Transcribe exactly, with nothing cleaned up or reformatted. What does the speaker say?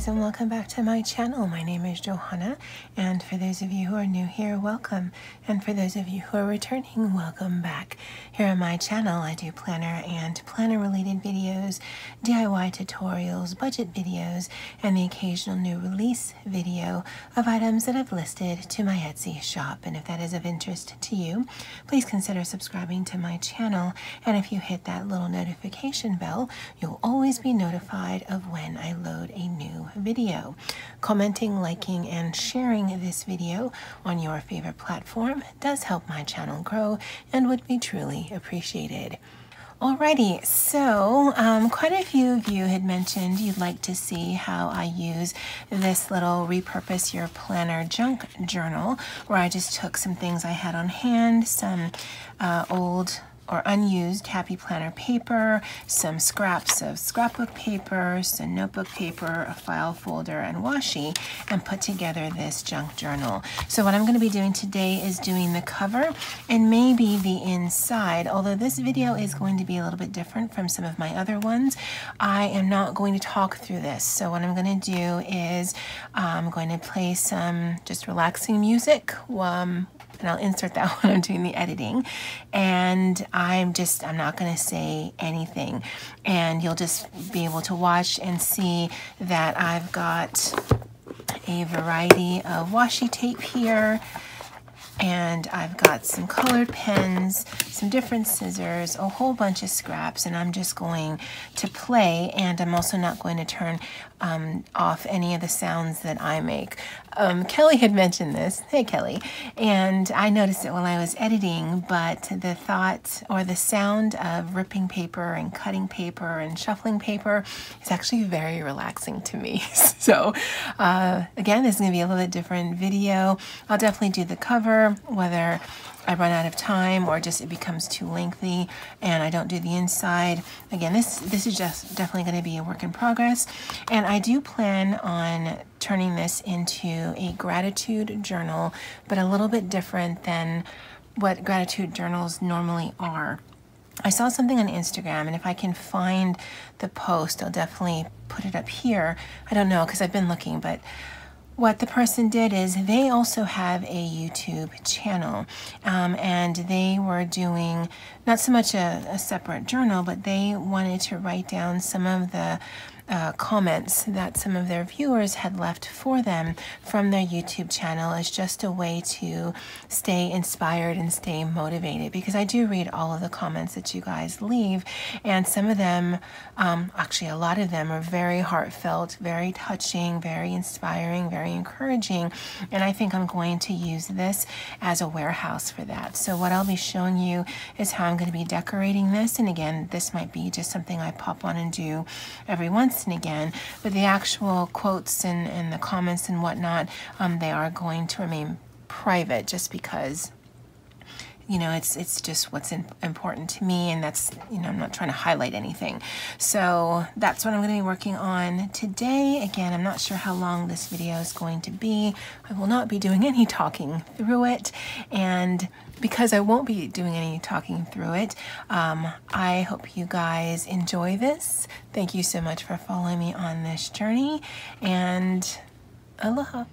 guys, and welcome back to my channel. My name is Johanna, and for those of you who are new here, welcome. And for those of you who are returning, welcome back. Here on my channel, I do planner and planner related videos, D I Y tutorials, budget videos, and the occasional new release video of items that I've listed to my Etsy shop. And if that is of interest to you, please consider subscribing to my channel. And if you hit that little notification bell, you'll always be notified of when I load a new video. Commenting, liking, and sharing this video on your favorite platform does help my channel grow and would be truly appreciated. Alrighty, so um, quite a few of you had mentioned you'd like to see how I use this little Repurpose Your Planner junk journal, where I just took some things I had on hand, some uh, old or unused Happy Planner paper, some scraps of scrapbook paper, some notebook paper, a file folder, and washi, and put together this junk journal. So what I'm going to be doing today is doing the cover and maybe the inside. Although this video is going to be a little bit different from some of my other ones, I am not going to talk through this. So what I'm going to do is I'm going to play some just relaxing music, um, and I'll insert that when I'm doing the editing. And I'm just, I'm not gonna say anything. And you'll just be able to watch and see that I've got a variety of washi tape here. And I've got some colored pens, some different scissors, a whole bunch of scraps, and I'm just going to play, and I'm also not going to turn um, off any of the sounds that I make. Um, Kelly had mentioned this, hey Kelly, and I noticed it while I was editing, but the thought or the sound of ripping paper and cutting paper and shuffling paper is actually very relaxing to me. So uh, again, this is going to be a little bit different video. I'll definitely do the cover, whether I run out of time or just it becomes too lengthy and I don't do the inside. Again, this this is just definitely going to be a work in progress, and I do plan on turning this into a gratitude journal, but a little bit different than what gratitude journals normally are. I saw something on Instagram, and if I can find the post, I'll definitely put it up here. I don't know because I've been looking, but what the person did is they also have a YouTube channel, um, and they were doing not so much a, a separate journal, but they wanted to write down some of the Uh, comments that some of their viewers had left for them from their YouTube channel as just a way to stay inspired and stay motivated, because I do read all of the comments that you guys leave, and some of them, um, actually a lot of them, are very heartfelt, very touching, very inspiring, very encouraging, and I think I'm going to use this as a warehouse for that. So what I'll be showing you is how I'm going to be decorating this, and again, this might be just something I pop on and do every once and again, but the actual quotes and, and the comments and whatnot, um, they are going to remain private, just because, you know, it's it's just what's in, important to me, and that's, you know, I'm not trying to highlight anything. So that's what I'm going to be working on today. Again, I'm not sure how long this video is going to be. I will not be doing any talking through it, and because I won't be doing any talking through it, um, I hope you guys enjoy this. Thank you so much for following me on this journey, and aloha.